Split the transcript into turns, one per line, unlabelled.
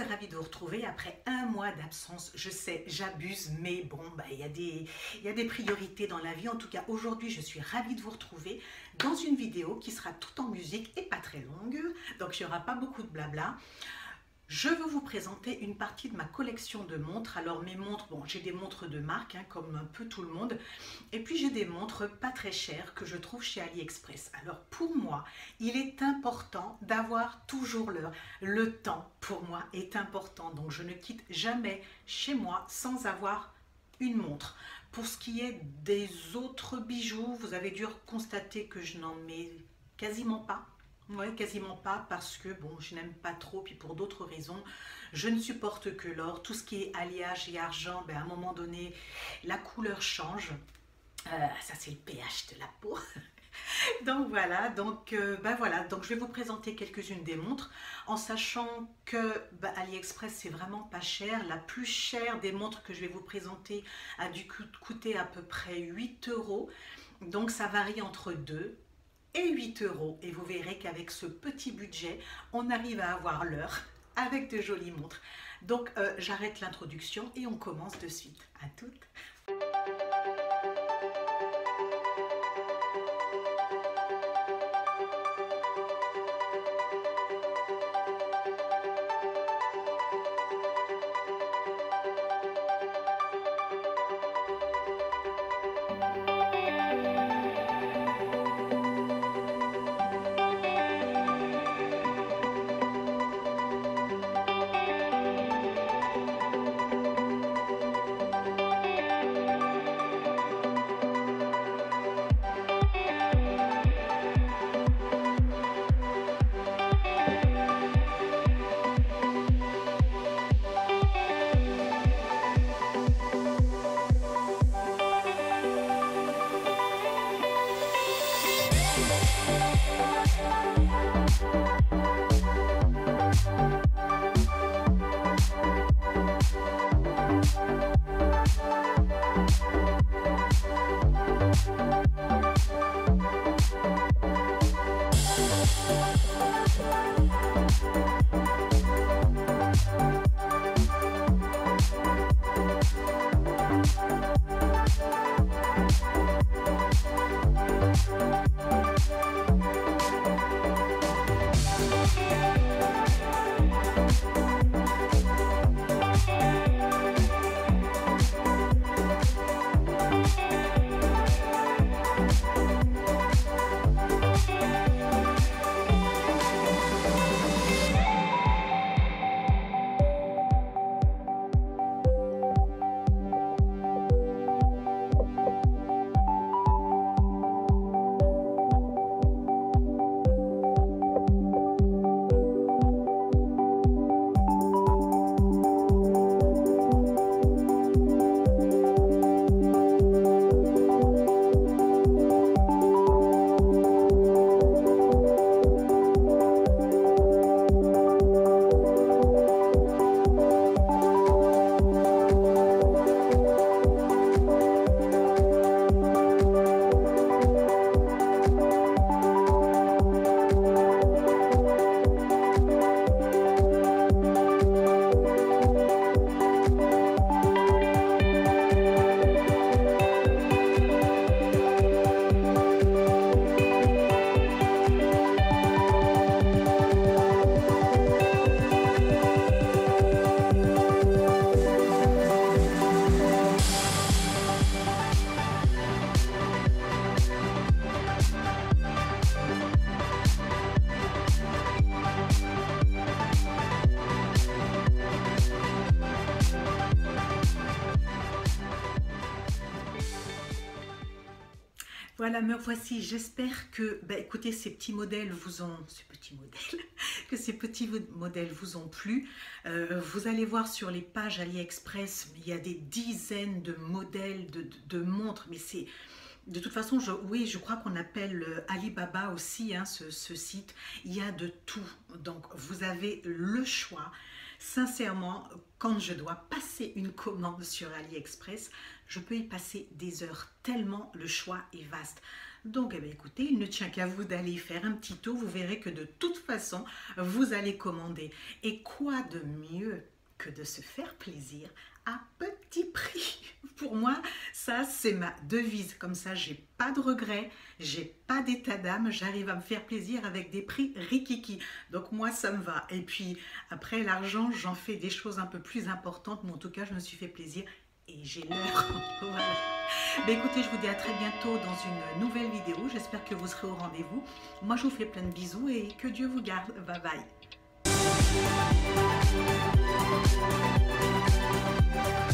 ravie de vous retrouver après un mois d'absence. Je sais, j'abuse, mais bon, il y a des priorités dans la vie. En tout cas, aujourd'hui, je suis ravie de vous retrouver dans une vidéo qui sera tout en musique et pas très longue. Donc, il n'y aura pas beaucoup de blabla. Je veux vous présenter une partie de ma collection de montres. Alors mes montres, bon, j'ai des montres de marque, comme un peu tout le monde. Et puis j'ai des montres pas très chères que je trouve chez AliExpress. Alors pour moi, il est important d'avoir toujours l'heure. Le temps pour moi est important. Donc je ne quitte jamais chez moi sans avoir une montre. Pour ce qui est des autres bijoux, vous avez dû constater que je n'en mets quasiment pas. Oui, quasiment pas parce que bon, je n'aime pas trop, puis pour d'autres raisons, je ne supporte que l'or. Tout ce qui est alliage et argent, à un moment donné, la couleur change. Ça, c'est le pH de la peau. Donc voilà, donc je vais vous présenter quelques-unes des montres en sachant que AliExpress c'est vraiment pas cher. La plus chère des montres que je vais vous présenter a dû coûter à peu près 8 €. Donc ça varie entre 2 et 8 € et vous verrez qu'avec ce petit budget on arrive à avoir l'heure avec de jolies montres. Donc j'arrête l'introduction et on commence de suite. À toutes. Voilà, me voici. J'espère que, écoutez, ces petits modèles vous ont plu. Vous allez voir sur les pages AliExpress, il y a des dizaines de modèles de montres, mais c'est de toute façon, je crois qu'on appelle Alibaba aussi, ce site. Il y a de tout. Donc, vous avez le choix. Sincèrement, quand je dois passer une commande sur AliExpress, je peux y passer des heures tellement le choix est vaste. Donc, eh bien, écoutez, il ne tient qu'à vous d'aller faire un petit tour. Vous verrez que de toute façon, vous allez commander. Et quoi de mieux que de se faire plaisir à petit prix? Pour moi, ça, c'est ma devise. Comme ça, j'ai pas de regrets, j'ai pas d'état d'âme. J'arrive à me faire plaisir avec des prix rikiki. Donc, moi, ça me va. Et puis, après, l'argent, j'en fais des choses un peu plus importantes. Mais en tout cas, je me suis fait plaisir et j'ai l'heure. Voilà. Ben écoutez, je vous dis à très bientôt dans une nouvelle vidéo. J'espère que vous serez au rendez-vous. Moi, je vous fais plein de bisous et que Dieu vous garde. Bye bye.